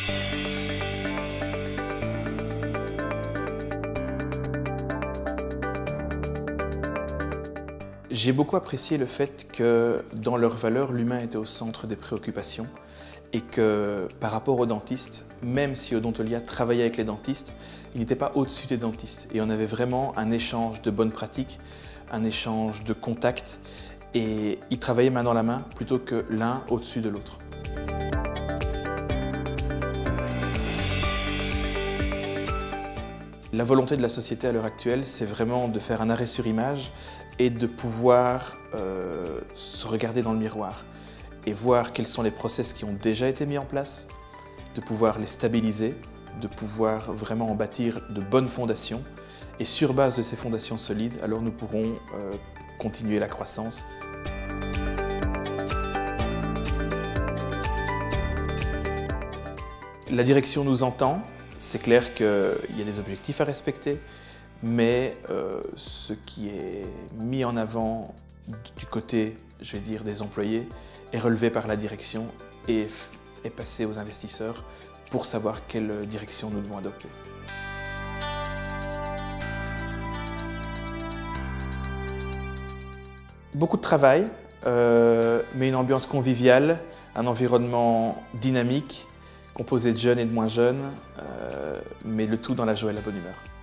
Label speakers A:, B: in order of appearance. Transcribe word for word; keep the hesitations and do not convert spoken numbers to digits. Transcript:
A: J'ai beaucoup apprécié le fait que dans leurs valeurs, l'humain était au centre des préoccupations et que par rapport aux dentistes, même si Odontolia travaillait avec les dentistes, il n'était pas au-dessus des dentistes et on avait vraiment un échange de bonnes pratiques, un échange de contacts et ils travaillaient main dans la main plutôt que l'un au-dessus de l'autre. La volonté de la société à l'heure actuelle, c'est vraiment de faire un arrêt sur image et de pouvoir euh, se regarder dans le miroir et voir quels sont les process qui ont déjà été mis en place, de pouvoir les stabiliser, de pouvoir vraiment en bâtir de bonnes fondations et sur base de ces fondations solides, alors nous pourrons euh, continuer la croissance. La direction nous entend. C'est clair qu'il y a des objectifs à respecter, mais euh, ce qui est mis en avant du côté, je vais dire, des employés est relevé par la direction et est passé aux investisseurs pour savoir quelle direction nous devons adopter. Beaucoup de travail, euh, mais une ambiance conviviale, un environnement dynamique, composé de jeunes et de moins jeunes, euh, mais le tout dans la joie et la bonne humeur.